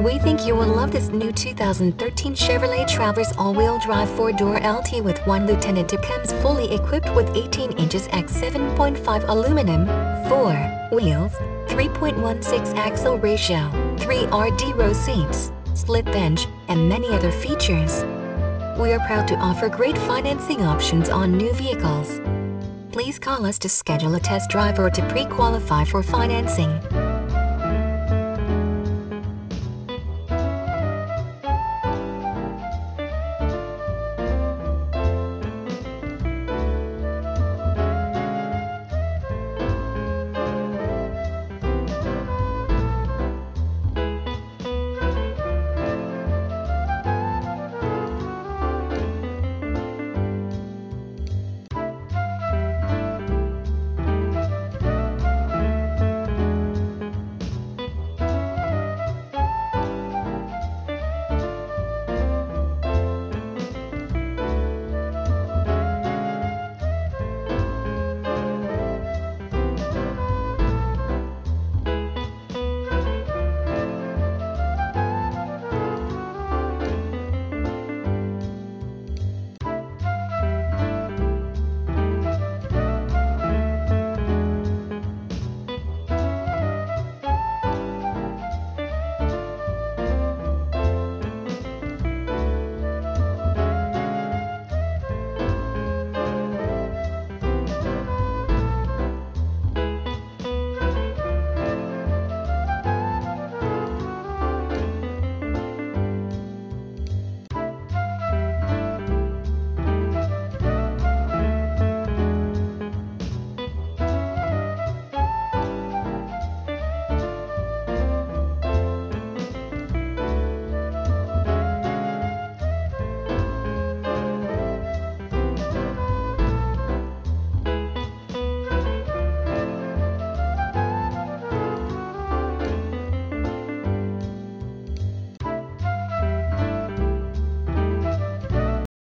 We think you will love this new 2013 Chevrolet Traverse all-wheel drive 4-door LT with 1 Lieutenant. It comes fully equipped with 18 inches x 7.5 aluminum, 4 wheels, 3.16 axle ratio, 3 RD row seats, split bench, and many other features. We are proud to offer great financing options on new vehicles. Please call us to schedule a test drive or to pre-qualify for financing.